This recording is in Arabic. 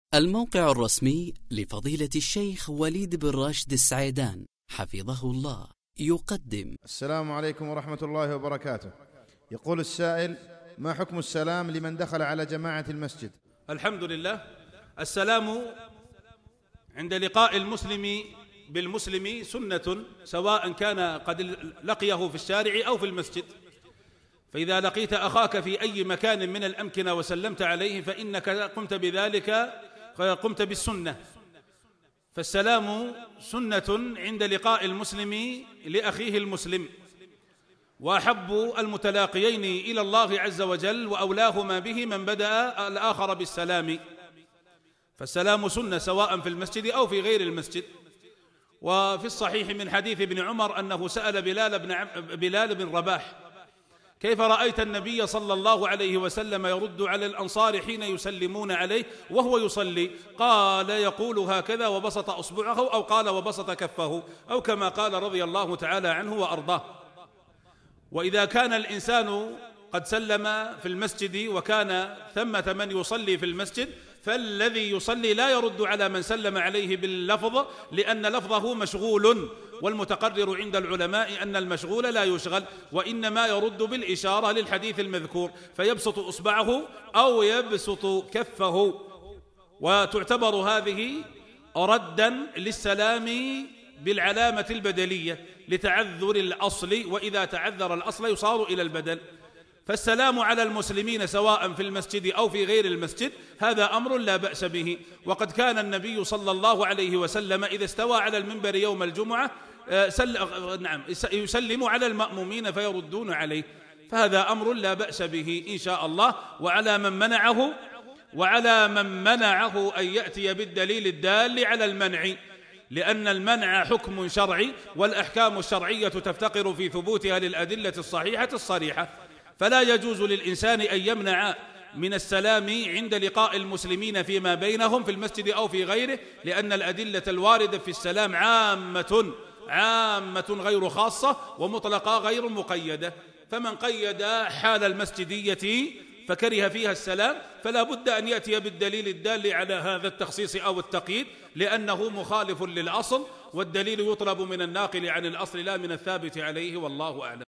الموقع الرسمي لفضيلة الشيخ وليد بن راشد السعيدان حفظه الله يقدم. السلام عليكم ورحمة الله وبركاته. يقول السائل: ما حكم السلام لمن دخل على جماعة المسجد؟ الحمد لله. السلام عند لقاء المسلم بالمسلم سنة، سواء كان قد لقيه في الشارع أو في المسجد. فإذا لقيت أخاك في أي مكان من الأمكنة وسلمت عليه فإنك قمت بذلك، قمت بالسنة. فالسلام سنة عند لقاء المسلم لأخيه المسلم، وأحب المتلاقيين إلى الله عز وجل وأولاهما به من بدأ الآخر بالسلام. فالسلام سنة سواء في المسجد أو في غير المسجد. وفي الصحيح من حديث ابن عمر أنه سأل بلال بن رباح: كيف رأيت النبي صلى الله عليه وسلم يرد على الأنصار حين يسلمون عليه وهو يصلي؟ قال: يقول هكذا وبسط أصبعه، أو قال وبسط كفه، أو كما قال رضي الله تعالى عنه وأرضاه. وإذا كان الإنسان قد سلم في المسجد وكان ثمة من يصلي في المسجد، فالذي يصلي لا يرد على من سلم عليه باللفظ، لأن لفظه مشغول، والمتقرر عند العلماء أن المشغول لا يشغل، وإنما يرد بالإشارة للحديث المذكور، فيبسط إصبعه أو يبسط كفه. وتعتبر هذه ردا للسلام بالعلامة البدلية لتعذر الأصل، وإذا تعذر الأصل يصار إلى البدل. فالسلام على المسلمين سواء في المسجد أو في غير المسجد هذا أمر لا بأس به. وقد كان النبي صلى الله عليه وسلم إذا استوى على المنبر يوم الجمعة يسلم على المأمومين فيردون عليه، فهذا أمر لا بأس به إن شاء الله. وعلى من منعه أن يأتي بالدليل الدال على المنع، لأن المنع حكم شرعي، والأحكام الشرعية تفتقر في ثبوتها للأدلة الصحيحة الصريحة. فلا يجوز للإنسان أن يمنع من السلام عند لقاء المسلمين فيما بينهم في المسجد أو في غيره، لأن الأدلة الواردة في السلام عامة غير خاصة، ومطلقة غير مقيدة. فمن قيد حال المسجدية فكره فيها السلام فلا بد أن يأتي بالدليل الدال على هذا التخصيص أو التقييد، لأنه مخالف للأصل، والدليل يطلب من الناقل عن الأصل لا من الثابت عليه، والله أعلم.